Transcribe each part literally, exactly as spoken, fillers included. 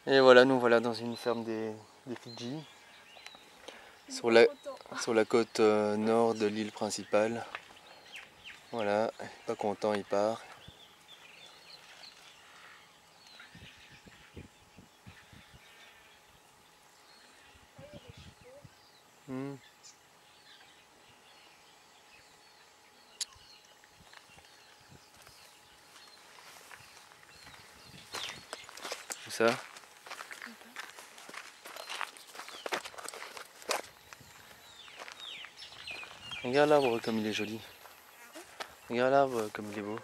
Et voilà, nous voilà dans une ferme des, des Fidji, sur la, sur la côte euh, nord de l'île principale. Voilà, pas content, il part. Hmm. Où ça? Regarde l'arbre comme il est joli. Regarde l'arbre comme il est beau.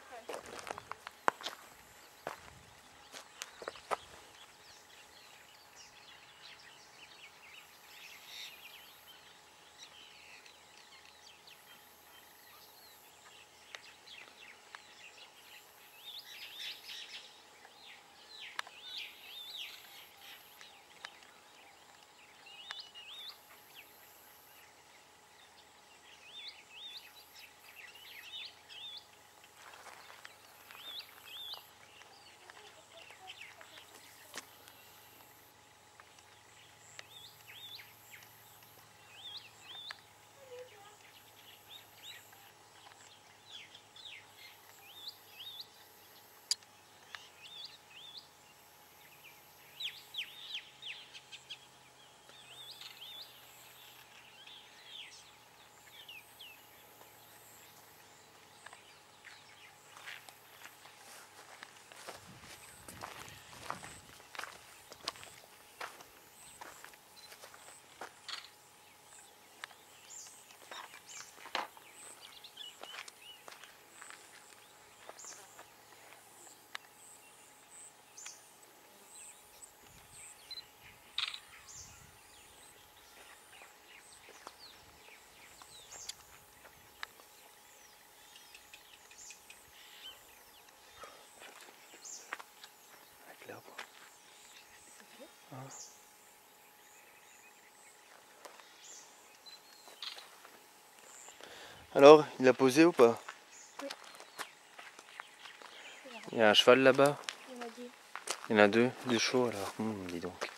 Avec l'arbre. Ah. Alors, il a posé ou pas? Oui. Il y a un cheval là-bas? Il y en a deux. Il y en a deux, deux chevaux alors. Hum, dis donc.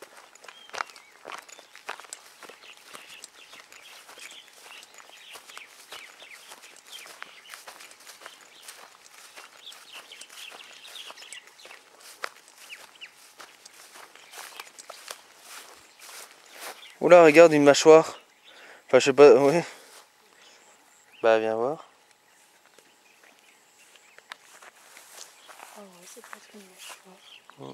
Oula, regarde une mâchoire. Enfin, je sais pas, ouais. Bah, viens voir. Ah ouais, c'est presque une mâchoire. Hum.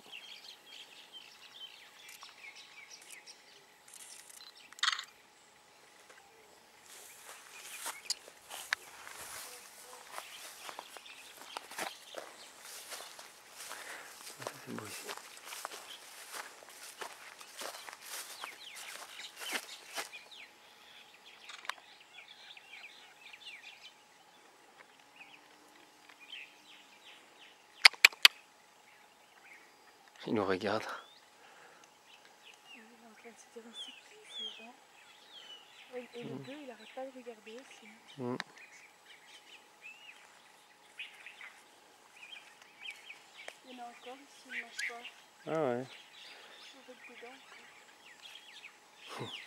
C'est beau ici. Il nous regarde. Il est en train de se dire, c'est qui ces gens? Oui, et le bleu, il arrête pas de regarder aussi. Hum. Il y en a encore ici, une mâchoire. Ah ouais. Avec des dents.